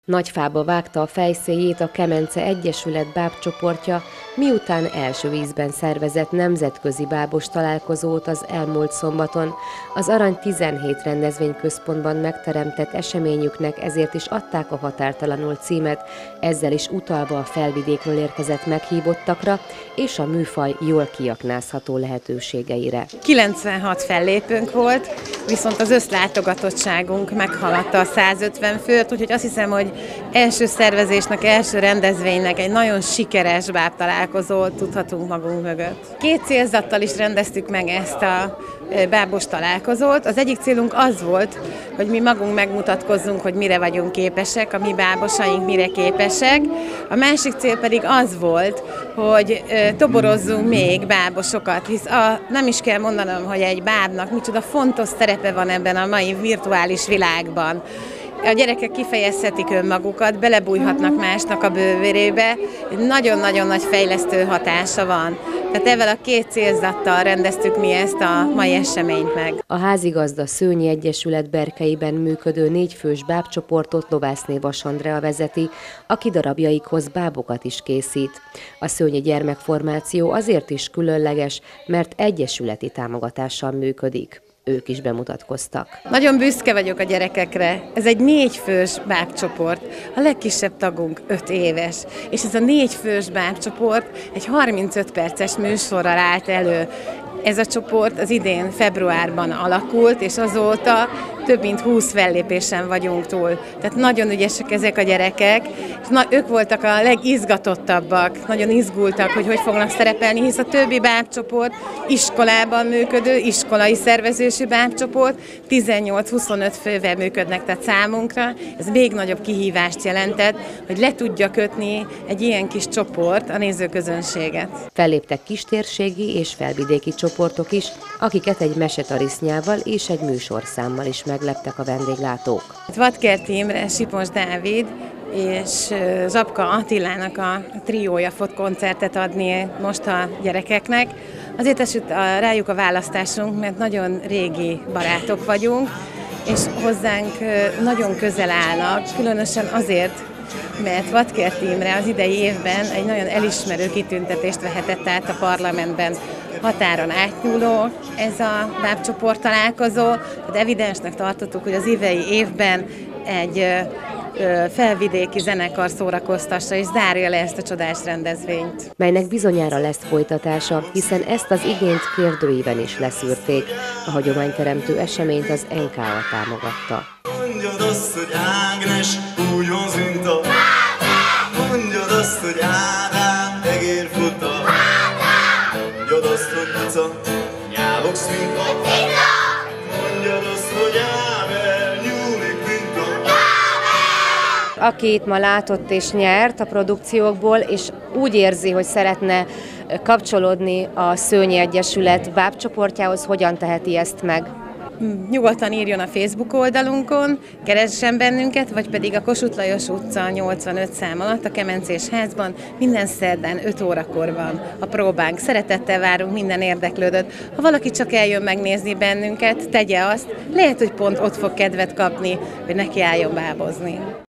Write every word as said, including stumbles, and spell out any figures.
Nagyfába vágta a fejszéjét a Kemence Egyesület bábcsoportja, miután első ízben szervezett nemzetközi bábos találkozót az elmúlt szombaton. Az Arany tizenhét rendezvényközpontban megteremtett eseményüknek ezért is adták a Határtalanul címet, ezzel is utalva a Felvidékről érkezett meghívottakra és a műfaj jól kiaknázható lehetőségeire. kilencvenhat fellépőnk volt, viszont az összlátogatottságunk meghaladta a százötven főt, úgyhogy azt hiszem, hogy első szervezésnek, első rendezvénynek egy nagyon sikeres bábtalálkozót tudhatunk magunk mögött. Két célzattal is rendeztük meg ezt a bábos találkozót. Az egyik célunk az volt, hogy mi magunk megmutatkozzunk, hogy mire vagyunk képesek, a mi bábosaink mire képesek. A másik cél pedig az volt, hogy toborozzunk még bábosokat, hisz a, nem is kell mondanom, hogy egy bábnak micsoda fontos szerepe van ebben a mai virtuális világban. A gyerekek kifejezhetik önmagukat, belebújhatnak másnak a bővérébe, nagyon-nagyon nagy fejlesztő hatása van. Tehát ezzel a két célzattal rendeztük mi ezt a mai eseményt meg. A házigazda Szőnyi Egyesület berkeiben működő négyfős bábcsoportot Lovászné Vas Andrea vezeti, aki darabjaikhoz bábokat is készít. A Szőnyi gyermekformáció azért is különleges, mert egyesületi támogatással működik. Ők is bemutatkoztak. Nagyon büszke vagyok a gyerekekre. Ez egy négyfős bábcsoport. A legkisebb tagunk öt éves. És ez a négyfős bábcsoport egy harmincöt perces műsorral állt elő. Ez a csoport az idén februárban alakult, és azóta több mint húsz fellépésen vagyunk túl. Tehát nagyon ügyesek ezek a gyerekek, és na, ők voltak a legizgatottabbak, nagyon izgultak, hogy hogy fognak szerepelni, hisz a többi bábcsoport iskolában működő, iskolai szervezésű bábcsoport, tizennyolc-huszonöt fővel működnek, tehát számunkra ez még nagyobb kihívást jelentett, hogy le tudja kötni egy ilyen kis csoport a nézőközönséget. Felléptek kistérségi és felvidéki csoportok is, akiket egy mesetarisznyával és egy műsorszámmal is megleptek a vendéglátók. Vadkerti Imre, Sipos Dávid és Zsapka Attilának a triója fog koncertet adni most a gyerekeknek. Azért esett rájuk a választásunk, mert nagyon régi barátok vagyunk, és hozzánk nagyon közel állnak, különösen azért, mert Vadkerti Imre az idei évben egy nagyon elismerő kitüntetést vehetett át a parlamentben. Határon átnyúló ez a bábcsoport találkozó, de evidensnek tartottuk, hogy az idei évben egy felvidéki zenekar szórakoztassa és zárja le ezt a csodás rendezvényt. Melynek bizonyára lesz folytatása, hiszen ezt az igényt kérdőíven is leszűrték. A hagyományteremtő eseményt az en ká á támogatta. Mondjad azt, hogy Ágnes úgy vonz, mint a... Mondjad azt, hogy Ádám egér futa. Mondjad azt, hogy Maca nyávogsz, mint a... Mondjad azt, hogy Ábel nyúlik, mint a... Aki itt ma látott és nyert a produkciókból, és úgy érzi, hogy szeretne kapcsolódni a Szőnyi Egyesület bábcsoportjához, hogyan teheti ezt meg? Nyugodtan írjon a Facebook oldalunkon, keressen bennünket, vagy pedig a Kossuth Lajos utca nyolcvanöt szám alatt a Kemencés házban minden szerdán öt órakor van a próbánk. Szeretettel várunk minden érdeklődőt. Ha valaki csak eljön megnézni bennünket, tegye azt, lehet, hogy pont ott fog kedvet kapni, hogy neki álljon bábozni.